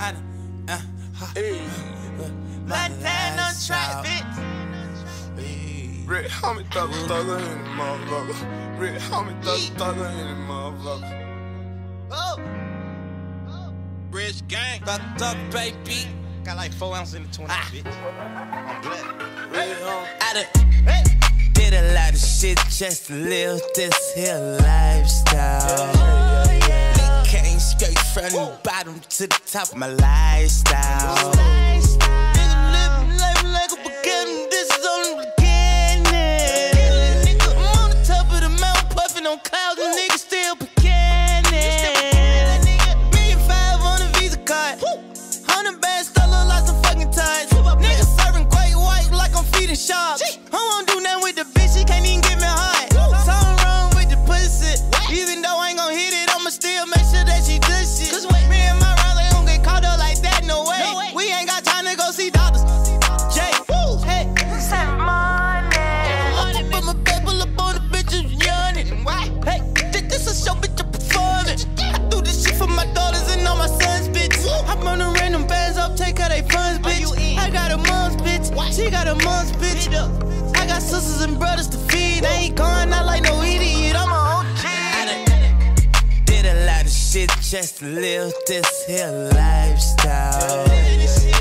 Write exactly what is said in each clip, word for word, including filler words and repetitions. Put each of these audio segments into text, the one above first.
I done, uh, Hey. Montana on track, bitch. Red homie thugger thugger in the motherfucker. Red homie thugger thugger in the motherfucker. Oh. Rich gang. Fucked up, baby. Got like four ounces in the twenty, ah. bitch. I'm black. Red homie. I done hey. did a lot of shit just to live this here lifestyle. Yeah, yeah, yeah. We came straight from the bottom to the top of my lifestyle. Nigga living life like a beginning. This is only the beginning. Nigga, I'm on the top of the mountain puffing on clouds and niggas still beginning. Million five on a Visa card. Hundred bands still look like some fucking ties. Niggas serving great white like I'm feeding sharks. I won't do nothing with the bitch, she can't even get me high. Something wrong with the pussy. Even though I ain't gon' hit it, I'ma still make sure that she good shit. Cause wait, me and my ride, they don't get caught up like that, no way. No way. We ain't got time to go see doctors. Jay, woo, hey, send money. I put my paper up on the bitches yawning. Why? Hey, this a show, bitch, I'm performing. I do this shit for my daughters and all my sons, bitch. I run the random bands up, take her they funds, bitch. I got a mom's bitch, she got a mom's bitch. I got sisters and brothers to feed. I ain't going out like no idiot, I'm a O G. I done did a lot of shit just to live this here lifestyle.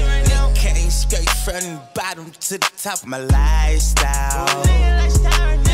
Came straight from the bottom to the top of my lifestyle.